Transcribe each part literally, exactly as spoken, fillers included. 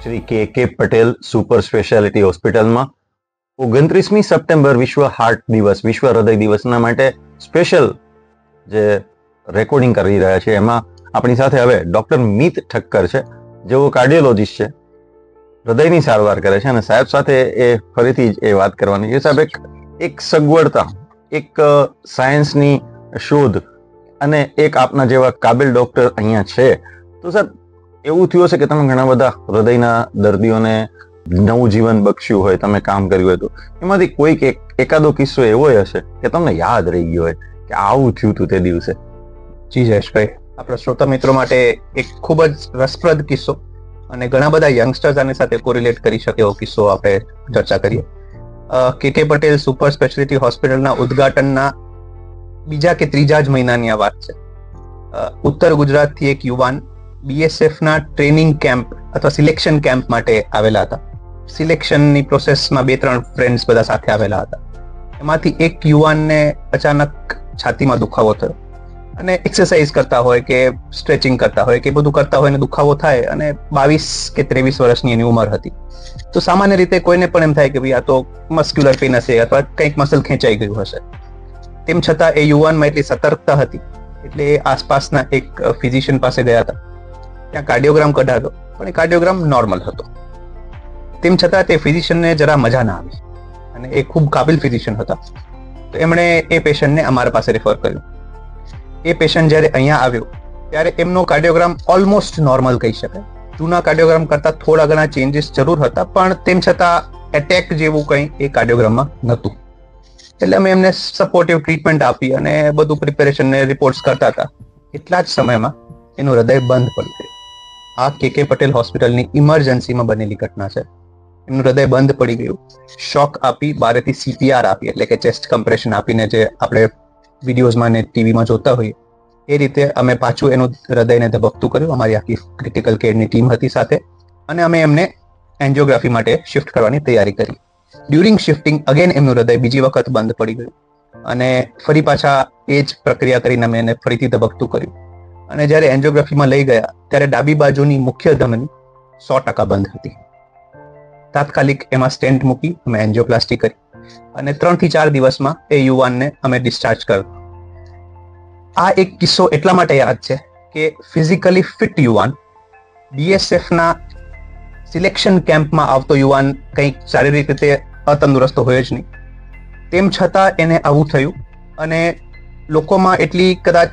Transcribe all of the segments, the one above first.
શ્રી કે કે Patel super speciality હોસ્પિટલમાં ઓગણત્રીસમી સપ્ટેમ્બર વિશ્વ હાર્ટ દિવસ, વિશ્વ હૃદય દિવસના માટે સ્પેશિયલ જે રેકોર્ડિંગ કરી રહ્યા છે એમાં આપણી સાથે હવે ડોક્ટર મિત ઠક્કર છે, જેઓ કાર્ડિયોલોજીસ્ટ છે, હૃદયની સારવાર કરે છે અને સાહેબ સાથે એ ફરીથી એ વાત કરવાની છે. સાહેબ, એક એક સગવડતા, એક સાયન્સની શોધ અને એક આપના જેવા કાબિલ ડોક્ટર અહીંયા છે, તો સાહેબ એવું થયું હશે કે તમે ઘણા બધા હૃદયના દર્દીઓને નવું જીવન બક્ષ્યું હોય, તમે કામ કર્યું હોય, તો એમાંથી કોઈક એક એકાદો કિસ્સો એવો હશે કે તમને યાદ રહી ગયો હોય કે આવું થયું હતું તે દિવસે. જી જયેશભાઈ, આપણા શ્રોતા મિત્રો માટે એક ખૂબ જ રસપ્રદ કિસ્સો અને ઘણા બધા યંગસ્ટર્સ આની સાથે કોરિલેટ કરી શકે એવો કિસ્સો આપણે ચર્ચા કરીએ. કે કે પટેલ સુપર સ્પેશિયાલિટી હોસ્પિટલના ઉદ્ઘાટનના બીજા કે ત્રીજા જ મહિનાની આ વાત છે. ઉત્તર ગુજરાતથી એક યુવાન બીએસએફ ના ટ્રેનિંગ કેમ્પ અથવા સિલેક્શન કેમ્પ માટે આવેલા હતા. સિલેક્શનની પ્રોસેસમાં બે ત્રણ ફ્રેન્ડ્સ બધા સાથે આવેલા હતા. એમાંથી એક યુવાનને અચાનક છાતીમાં દુખાવો થયો અને એક્સરસાઇઝ કરતા હોય કે સ્ટ્રેચિંગ કરતા હોય કે બધું કરતા હોય ને દુખાવો થાય, અને બાવીસ કે ત્રેવીસ વર્ષની એની ઉંમર હતી. તો સામાન્ય રીતે કોઈને પણ એમ થાય કે ભાઈ આ તો મસ્ક્યુલર પેઇન હશે અથવા કંઈક મસલ ખેંચાઈ ગયું હશે. તેમ છતાં એ યુવાનમાં એટલી સતર્કતા હતી એટલે એ આસપાસના એક ફિઝિશિયન પાસે ગયા હતા. ત્યાં કાર્ડિયોગ્રામ કઢાવ્યો, પણ એ કાર્ડિયોગ્રામ નોર્મલ હતો. તેમ છતાં તે ફિઝિશિયનને જરા મજા ના આવી અને એ ખૂબ કાબિલ ફિઝિશિયન હતા. તો એમણે એ પેશન્ટને અમારા પાસે રેફર કર્યું. એ પેશન્ટ જ્યારે અહીંયા આવ્યો ત્યારે એમનો કાર્ડિયોગ્રામ ઓલમોસ્ટ નોર્મલ કહી શકાય. જૂના કાર્ડિયોગ્રામ કરતાં થોડા ઘણા ચેન્જીસ જરૂર હતા, પણ તેમ છતાં એટેક જેવું કંઈ એ કાર્ડિયોગ્રામમાં નહોતું. એટલે અમે એમને સપોર્ટિવ ટ્રીટમેન્ટ આપી અને બધું પ્રિપેરેશન ને રિપોર્ટ્સ કરતા હતા. એટલા જ સમયમાં એનું હૃદય બંધ પડી ગયું. આ કે કે પટેલ હોસ્પિટલની ઇમરજન્સીમાં બનેલી ઘટના છે. એમનું હૃદય બંધ પડી ગયું. શોક આપી, બારેથી સીપીઆર આપી, એટલે કે ચેસ્ટ કમ્પ્રેશન આપીને જે આપણે વિડીયોઝમાં ને ટીવીમાં જોતા હોઈએ એ રીતે અમે પાછું એનું હૃદયને ધબકતું કર્યું. અમારી આખી ક્રિટિકલ કેરની ટીમ હતી સાથે, અને અમે એમને એન્જિયોગ્રાફી માટે શિફ્ટ કરવાની તૈયારી કરી. ડ્યુરિંગ શિફ્ટિંગ અગેન એમનું હૃદય બીજી વખત બંધ પડી ગયું અને ફરી પાછા એ જ પ્રક્રિયા કરીને અમે એને ફરીથી ધબકતું કર્યું. અને જ્યારે એન્જિયોગ્રાફીમાં લઈ ગયા ત્યારે ડાબી બાજુની મુખ્ય ધમની સો ટકા બંધ હતી. તાત્કાલિક એમાં સ્ટેન્ટ મૂકી અમે એન્જિયોપ્લાસ્ટી કરી અને ત્રણ થી ચાર દિવસમાં એ યુવાનને અમે ડિસ્ચાર્જ કર્યો. આ એક કિસ્સો એટલા માટે યાદ છે કે ફિઝિકલી ફિટ યુવાન, બીએસએફના સિલેક્શન કેમ્પમાં આવતો યુવાન કંઈક શારીરિક રીતે અતંદુરસ્ત હોય જ નહીં. તેમ છતાં એને આવું થયું અને લોકોમાં એટલી કદાચ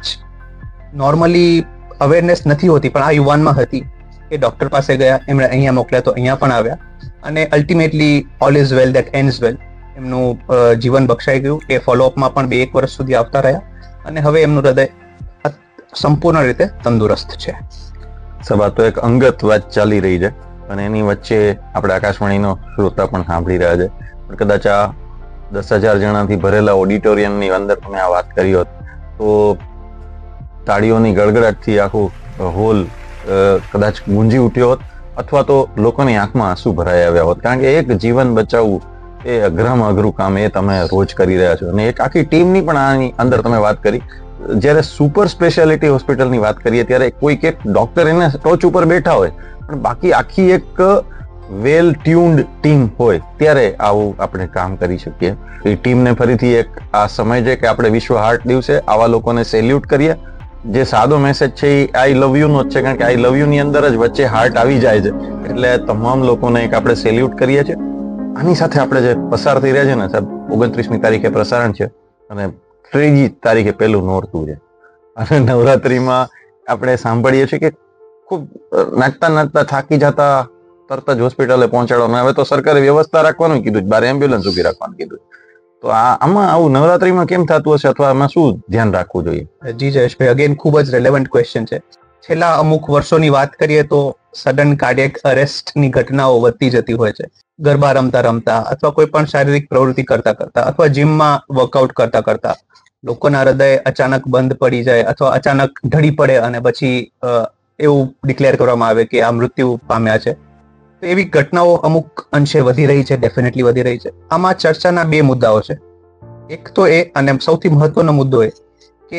નોર્મલી અવેરનેસ નથી હોતી, પણ આ યુવાનમાં હતી. એ ડોક્ટર પાસે ગયા, એમણે અહીંયા મોકલ્યા તો અહીંયા પણ આવ્યા અને ultimately all is well that ends well. એમનું જીવન બક્ષાઈ ગયું. એ ફોલોઅપમાં પણ બે એક વર્ષ સુધી આવતા રહ્યા અને હવે એમનું હૃદય સંપૂર્ણ રીતે તંદુરસ્ત છે. સભા તો એક અંગત વાત ચાલી રહી છે અને એની વચ્ચે આપણે આકાશવાણીનો શ્રોતા પણ સાંભળી રહ્યા છે. પણ કદાચ આ દસ હજાર જણાથી ભરેલા ઓડિટોરિયમની અંદર તમે આ વાત કરી હોત તો તાળીઓની ગડગડાટથી આખું હોલ કદાચ ગુંજી ઉઠ્યો હોત, અથવા તો લોકોની આંખમાં આંસુ ભરાઈ આવ્યા હોત. કારણ કે એક જીવન બચાવવું એ અઘરામાં અઘરું કામ એ તમે રોજ કરી રહ્યા છો. અને એક આખી ટીમની પણ આની અંદર તમે વાત કરી. જ્યારે સુપર સ્પેશિયાલિટી હોસ્પિટલની વાત કરીએ ત્યારે કોઈક એક ડોક્ટર એને ટોચ ઉપર બેઠા હોય, પણ બાકી આખી એક વેલ ટ્યુન્ડ ટીમ હોય ત્યારે આવું આપણે કામ કરી શકીએ. એ ટીમને ફરીથી એક આ સમય છે કે આપણે વિશ્વ હાર્ટ દિવસે આવા લોકોને સેલ્યુટ કરીએ. જે સાદો મેસેજ છે એ આઈ લવ યુ નો જ છે, કારણ કે આઈ લવ યુ ની અંદર જ વચ્ચે હાર્ટ આવી જાય છે. એટલે તમામ લોકોને એક આપણે સેલ્યુટ કરીએ છીએ. આની સાથે આપણે જે પસાર થઈ રહ્યા છે ને સાહેબ, ઓગણત્રીસમી તારીખે પ્રસારણ છે અને ત્રીજી તારીખે પહેલું નોરતું છે અને નવરાત્રીમાં આપણે સાંભળીએ છીએ કે ખૂબ નાચતા નાચતા થાકી જતા તરત જ હોસ્પિટલે પહોંચાડવાનું. હવે તો સરકારે વ્યવસ્થા રાખવાનું કીધું, બાર એમ્બ્યુલન્સ ઉભી રાખવાનું કીધું. તો આમાં આવું નવરાત્રીમાં કેમ થતું હશે અથવા આમાં શું ધ્યાન રાખવું જોઈએ? જી જયેશભાઈ, અગેન ખૂબ જ રેલેવન્ટ ક્વેશ્ચન છે. છેલ્લા અમુક વર્ષોની વાત કરીએ તો સડન કાર્ડિયક અરેસ્ટની ઘટનાઓ વધતી જતી હોય છે. ગરબા રમતા રમતા અથવા કોઈ પણ શારીરિક પ્રવૃત્તિ કરતા કરતા અથવા જીમમાં વર્કઆઉટ કરતા કરતા લોકોના હૃદય અચાનક બંધ પડી જાય અથવા અચાનક ઢળી પડે અને પછી એવું ડિક્લેર કરવામાં આવે કે આ મૃત્યુ પામ્યા છે. તો એવી ઘટનાઓ અમુક અંશે વધી રહી છે, ડેફિનેટલી વધી રહી છે. આમાં ચર્ચાના બે મુદ્દાઓ છે. એક તો એ, અને સૌથી મહત્વનો મુદ્દો એ કે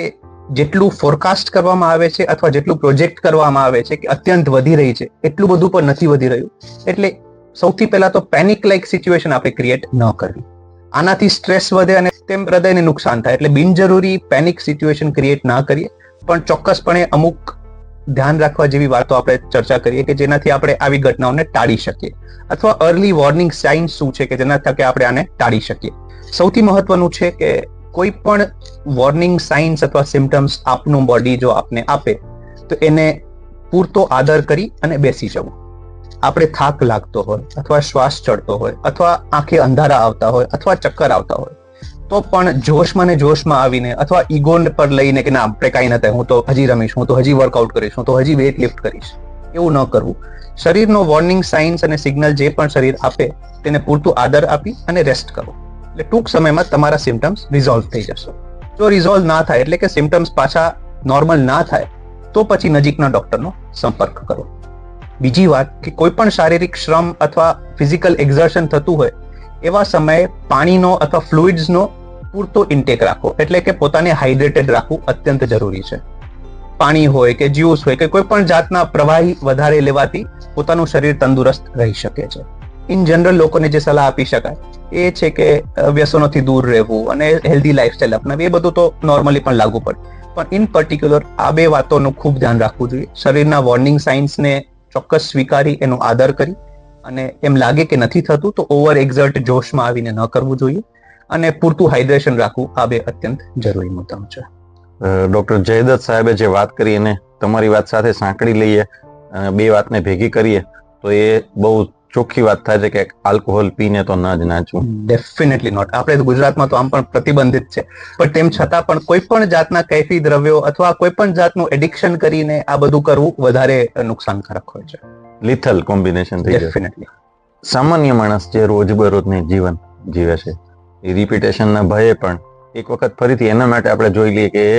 જેટલું ફોરકાસ્ટ કરવામાં આવે છે અથવા જેટલું પ્રોજેક્ટ કરવામાં આવે છે કે અત્યંત વધી રહી છે, એટલું બધું પણ નથી વધી રહ્યું. એટલે સૌથી પહેલા તો પેનિક લાઇક સિચ્યુએશન આપણે ક્રિએટ ન કરવી. આનાથી સ્ટ્રેસ વધે અને તેમ હૃદયને નુકસાન થાય. એટલે બિનજરૂરી પેનિક સિચ્યુએશન ક્રિએટ ના કરીએ, પણ ચોક્કસપણે અમુક ધ્યાન રાખવા જેવી વાતો આપણે ચર્ચા કરીએ કે જેનાથી આપણે આવી ઘટનાઓને ટાળી શકીએ, અથવા અર્લી વોર્નિંગ સાઇન્સ શું છે કે જેના થકે આપણે આને ટાળી શકીએ. સૌથી મહત્વનું છે કે કોઈ પણ વોર્નિંગ સાઇન્સ અથવા સિમ્ટમ્સ આપનું બોડી જો આપને આપે તો એને પૂરતો આદર કરી અને બેસી જવું. આપણે થાક લાગતો હોય, અથવા શ્વાસ ચડતો હોય, અથવા આંખે અંધારા આવતા હોય, અથવા ચક્કર આવતા હોય, તો પણ જોશમાં ને જોશમાં આવીને અથવા ઈગો પર લઈને કે ના આપણે કાંઈ ન થાય, હું તો હજી રમીશ, હું તો હજી વર્કઆઉટ કરીશ, હું તો હજી વેઇટ લિફ્ટ કરીશ, એવું ન કરવું. શરીરનો વોર્નિંગ સાઇન્સ અને સિગ્નલ જે પણ શરીર આપે તેને પૂરતું આદર આપી અને રેસ્ટ કરો. એટલે ટૂંક સમયમાં તમારા સિમ્ટમ્સ રિઝોલ્વ થઈ જશે. જો રિઝોલ્વ ના થાય, એટલે કે સિમ્ટમ્સ પાછા નોર્મલ ના થાય, તો પછી નજીકના ડોક્ટરનો સંપર્ક કરો. બીજી વાત કે કોઈ પણ શારીરિક શ્રમ અથવા ફિઝિકલ એક્ઝર્શન થતું હોય એવા સમયે પાણીનો અથવા ફ્લુઇડ્સનો પૂરતો ઇન્ટેક રાખો. એટલે કે પોતાને હાઇડ્રેટેડ રાખવું અત્યંત જરૂરી છે. પાણી હોય કે જ્યુસ હોય કે કોઈ પણ જાતના પ્રવાહી વધારે લેવાથી પોતાનું શરીર તંદુરસ્ત રહી શકે છે. ઇન જનરલ લોકોને જે સલાહ આપી શકાય એ છે કે વ્યસનોથી દૂર રહેવું અને હેલ્ધી લાઇફસ્ટાઇલ અપનાવવી. એ બધું તો નોર્મલી પણ લાગુ પડે, પણ ઇન પર્ટિક્યુલર આ બે વાતોનું ખૂબ ધ્યાન રાખવું જોઈએ. શરીરના વોર્નિંગ સાઇન્સને ચોક્કસ સ્વીકારી એનો આદર કરી, અને એમ લાગે કે નથી થતું તો ઓવર એક્ઝર્ટ જોશમાં આવીને ન કરવું જોઈએ, અને પૂરતું હાઇડ્રેશન રાખવું. આ બે અત્યંત જરૂરી મુદ્દાઓ છે. ડોક્ટર જયદત્ત સાહેબે જે વાત કરી એને તમારી વાત સાથે સાંકળી લઈએ અને બે વાતને ભેગી કરીએ તો એ બહુ ચોખ્ખી વાત થાય છે કે આલ્કોહોલ પીને તો ન જ નાચવું. Definitely not. આપણે ગુજરાતમાં તો આમ પણ પ્રતિબંધિત છે, પણ તેમ છતાં પણ કોઈ પણ જાતના કૈફી દ્રવ્યો અથવા કોઈ પણ જાતનું એડિક્શન કરીને આ બધું કરવું વધારે નુકસાનકારક હોય છે. લિથલ કોમ્બિનેશન થઈ જાય. ડેફિનેટલી. સામાન્ય માણસ જે રોજબરોજની જીવન જીવે છે એ રિપીટેશનના ભયે પણ એક વખત ફરીથી એના માટે આપણે જોઈ લઈએ કે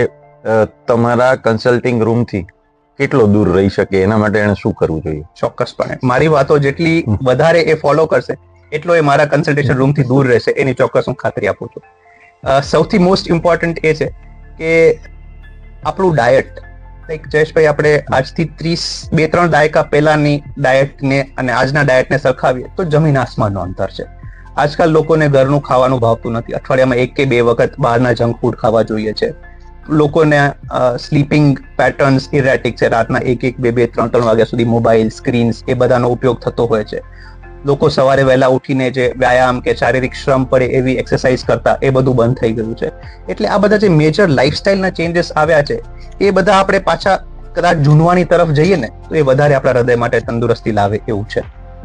તમારા કન્સલ્ટિંગ રૂમથી કેટલો દૂર રહી શકે, એના માટે એને શું કરવું જોઈએ? ચોક્કસપણે મારી વાતો જેટલી વધારે એ ફોલો કરશે એટલો એ મારા કન્સલ્ટેશન રૂમથી દૂર રહેશે, એની ચોક્કસ હું ખાતરી આપું છું. સૌથી મોસ્ટ ઇમ્પોર્ટન્ટ એ છે કે આપણું ડાયટ, લાઈક જયેશભાઈ, આપણે આજથી ત્રીસ બે ત્રણ દાયકા પહેલાની ડાયટને અને આજના ડાયટને સરખાવીએ તો જમીન આસમાનનો અંતર છે. આજકાલ લોકોને ઘરનું ખાવાનું ભાવતું નથી. અઠવાડિયામાં એક કે બે વખત બહારના જંક ફૂડ ખાવા જોઈએ છે. લોકોને સ્લીપિંગ પેટર્ન્સ ઇરેટિક છે. રાતના એક એક બે બે ત્રણ ત્રણ વાગ્યા સુધી મોબાઈલ, સ્ક્રીન્સ એ બધાનો ઉપયોગ થતો હોય છે. લોકો સવારે વહેલા ઉઠીને જે વ્યાયામ કે શારીરિક શ્રમ પડે એવી એક્સરસાઇઝ કરતા એ બધું બંધ થઈ ગયું છે. એટલે આ બધા જે મેજર લાઇફસ્ટાઇલના ચેન્જીસ આવ્યા છે એ બધા આપણે પાછા કદાચ જૂનવાની તરફ જઈએ ને તો એ વધારે આપણા હૃદય માટે તંદુરસ્તી લાવે એવું છે.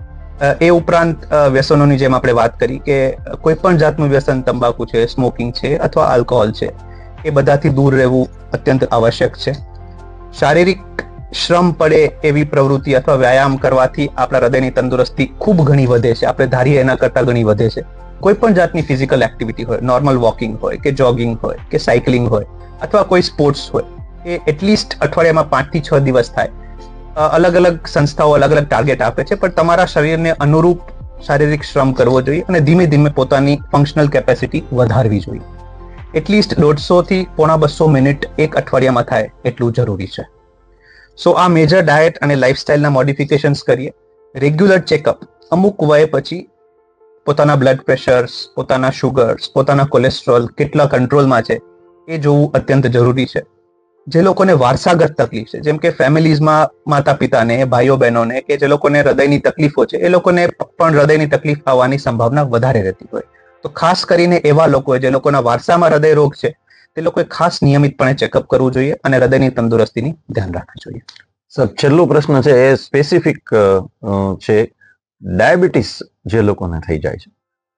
એ ઉપરાંત વ્યસનોની જેમ આપણે વાત કરી કે કોઈ પણ જાતનું વ્યસન, તંબાકુ છે, સ્મોકિંગ છે અથવા આલ્કોહોલ છે, એ બધાથી દૂર રહેવું અત્યંત આવશ્યક છે. શારીરિક શ્રમ પડે એવી પ્રવૃત્તિ અથવા વ્યાયામ કરવાથી આપણા હૃદયની તંદુરસ્તી ખૂબ ઘણી વધે છે. આપણે ધારીએ એના કરતાં ઘણી વધે છે. કોઈ પણ જાતની ફિઝિકલ એક્ટિવિટી હોય, નોર્મલ વોકિંગ હોય કે જોગિંગ હોય કે સાયકલિંગ હોય અથવા કોઈ સ્પોર્ટ્સ હોય, એ એટલીસ્ટ અઠવાડિયામાં પાંચ થી છ દિવસ થાય. અલગ અલગ સંસ્થાઓ અલગ અલગ ટાર્ગેટ આપે છે, પણ તમારા શરીરને અનુરૂપ શારીરિક શ્રમ કરવો જોઈએ અને ધીમે ધીમે પોતાની ફંક્શનલ કેપેસિટી વધારવી જોઈએ. એટલીસ્ટ દોઢસો થી પોણા બસો મિનિટ એક અઠવાડિયામાં થાય એટલું જરૂરી છે. સો આ મેજર ડાયટ અને લાઇફસ્ટાઇલના મોડિફિકેશન્સ કરીએ. રેગ્યુલર ચેકઅપ અમુક વય પછી પોતાના બ્લડ પ્રેશર્સ, પોતાના શુગર્સ, પોતાના કોલેસ્ટ્રોલ કેટલા કંટ્રોલમાં છે એ જોવું અત્યંત જરૂરી છે. જે લોકોને વારસાગત તકલીફ છે, જેમ કે ફેમિલીઝમાં માતા પિતાને, ભાઈઓ બહેનોને કે જે લોકોને હૃદયની તકલીફો છે, એ લોકોને પણ હૃદયની તકલીફ આવવાની સંભાવના વધારે રહેતી હોય, તો ખાસ કરીને એવા લોકો જે લોકોના વારસામાં હૃદય રોગ છે તે લોકોએ ખાસ નિયમિતપણે ચેકઅપ કરવું જોઈએ અને હૃદયની તંદુરસ્તીની ધ્યાન રાખવું જોઈએ. સર, છેલ્લો પ્રશ્ન છે એ સ્પેસિફિક છે. ડાયાબિટીસ જે લોકોને થઈ જાય છે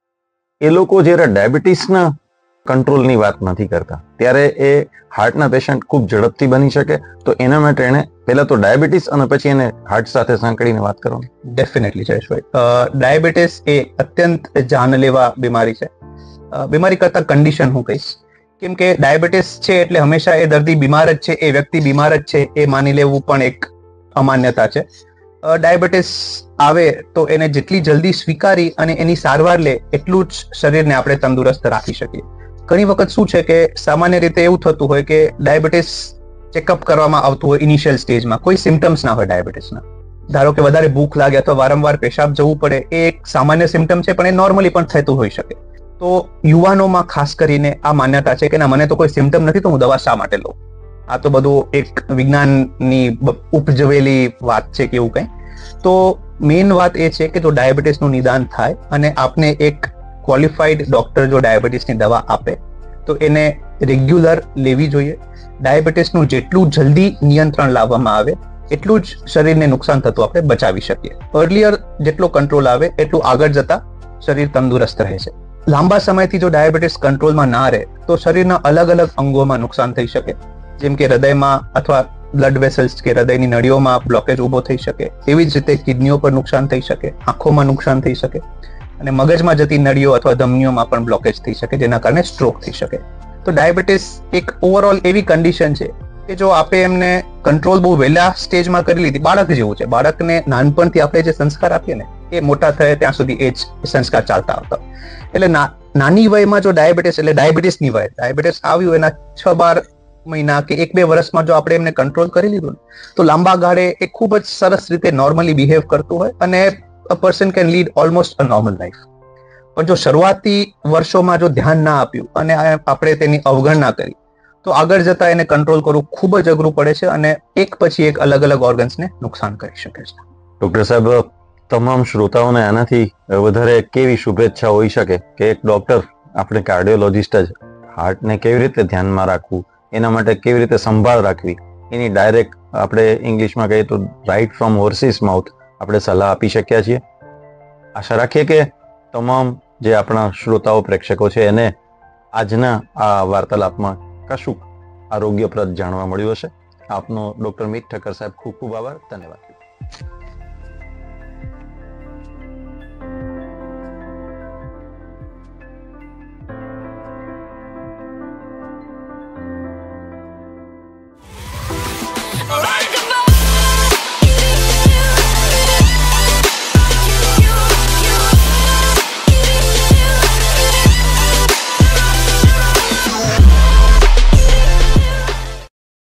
એ લોકો જ્યારે ડાયાબિટીસના કંટ્રોલની વાત નથી કરતા ત્યારે એ હાર્ટના પેશન્ટ ખૂબ ઝડપથી બની શકે, તો એના માટે એને પહેલા તો ડાયાબિટીસ અને પછી એને હાર્ટ સાથે સાંકળીને વાત કરવાની. ડેફિનેટલી જયેશભાઈ, ડાયાબિટીસ એ અત્યંત જાનલેવા બીમારી છે. બીમારી કરતા કન્ડિશન હું કહીશ, કેમ કે ડાયાબિટીસ છે એટલે હંમેશા એ દર્દી બીમાર જ છે, એ વ્યક્તિ બીમાર જ છે એ માની લેવું પણ એક અમાન્યતા છે. ડાયાબિટીસ આવે તો એને જેટલી જલ્દી સ્વીકારી અને એની સારવાર લે એટલું જ શરીરને આપણે તંદુરસ્ત રાખી શકીએ. ઘણી વખત શું છે કે સામાન્ય રીતે એવું થતું હોય કે ડાયાબિટીસ ચેકઅપ કરવામાં આવતું હોય ઇનિશિયલ સ્ટેજમાં, કોઈ સિમ્ટમ્સ ના હોય ડાયાબિટીસના. ધારો કે વધારે ભૂખ લાગે અથવા વારંવાર પેશાબ જવું પડે, એ એક સામાન્ય સિમ્ટમ છે, પણ એ નોર્મલી પણ થતું હોઈ શકે. તો યુવાનોમાં ખાસ કરીને આ માન્યતા છે કે ના, મને તો કોઈ સિમ્ટમ નથી તો હું દવા શા માટે લઉં. આ તો બધું એક વિજ્ઞાનની ઉપજવેલી વાત છે કે એવું કંઈ. તો મેઇન વાત એ છે કે જો ડાયાબિટીસનું નિદાન થાય અને આપને એક ક્વોલિફાઈડ ડોક્ટર જો ડાયાબિટીસની દવા આપે તો એને રેગ્યુલર લેવી જોઈએ. ડાયાબિટીસનું જેટલું જલ્દી નિયંત્રણ લાવવામાં આવે એટલું જ શરીરને નુકસાન થતું આપણે બચાવી શકીએ. અર્લિયર જેટલો કંટ્રોલ આવે એટલું આગળ જતા શરીર તંદુરસ્ત રહે છે. લાંબા સમયથી જો ડાયાબિટીસ કંટ્રોલમાં ના રહે તો શરીરના અલગ અલગ અંગોમાં નુકસાન થઈ શકે, જેમ કે હૃદયમાં અથવા બ્લડ વેસલ્સ કે હૃદયની નળીઓમાં બ્લોકેજ ઊભો થઈ શકે. એવી જ રીતે કિડનીઓ પર નુકસાન થઈ શકે, આંખોમાં નુકસાન થઈ શકે અને મગજમાં જતી નળીઓ અથવા ધમનીઓમાં પણ બ્લોકેજ થઈ શકે, જેના કારણે સ્ટ્રોક થઈ શકે. તો ડાયાબિટીસ એક ઓવરઓલ એવી કન્ડિશન છે કે જો આપણે એમને કંટ્રોલ બહુ વહેલા સ્ટેજમાં કરી લીધી, બાળક જેવું છે, બાળકને નાનપણથી આપણે જે સંસ્કાર આપીએ ને એ મોટા થયે ત્યાં સુધી એ જ સંસ્કાર ચાલતા આવતા. એટલે નાની વયમાં જો ડાયાબિટીસ એટલે ડાયાબિટીસની વય ડાયાબિટીસ આવ્યું એના છ બાર મહિના કે એક બે વર્ષમાં જો આપણે એમને કંટ્રોલ કરી લીધું તો લાંબા ગાળે એ ખૂબ જ સરસ રીતે નોર્મલી બિહેવ કરતું હોય અને a person can lead almost a normal life. પણ જો શરૂઆતી વર્ષોમાં જો ધ્યાન ના આપ્યું અને આપણે તેની અવગણના કરી તો આગળ જતા એને કંટ્રોલ કરવું ખૂબ જ અઘરું પડે છે અને એક પછી એક અલગ અલગ ઓર્ગન્સને નુકસાન કરી શકે છે. ડોક્ટર સાહેબ, તમામ શ્રોતાઓને આનાથી વધારે કેવી શુભેચ્છા હોઈ શકે કે એક ડોક્ટર, આપણે કાર્ડિયોલોજિસ્ટ જ હાર્ટને કેવી રીતે ધ્યાનમાં રાખવું, એના માટે કેવી રીતે સંભાળ રાખવી, એની ડાયરેક્ટ આપણે ઇંગ્લિશમાં કહીએ તો રાઇટ ફ્રોમ હોર્સિસ માઉથ આપણે સલાહ આપી શક્યા છીએ. આશા રાખીએ કે તમામ જે આપણા શ્રોતાઓ પ્રેક્ષકો છે એને આજના આ વાર્તાલાપમાં કશુંક આરોગ્યપ્રદ જાણવા મળ્યું હશે. આપનો ડોક્ટર મીત ઠક્કર સાહેબ ખૂબ ખૂબ આભાર. ધન્યવાદ.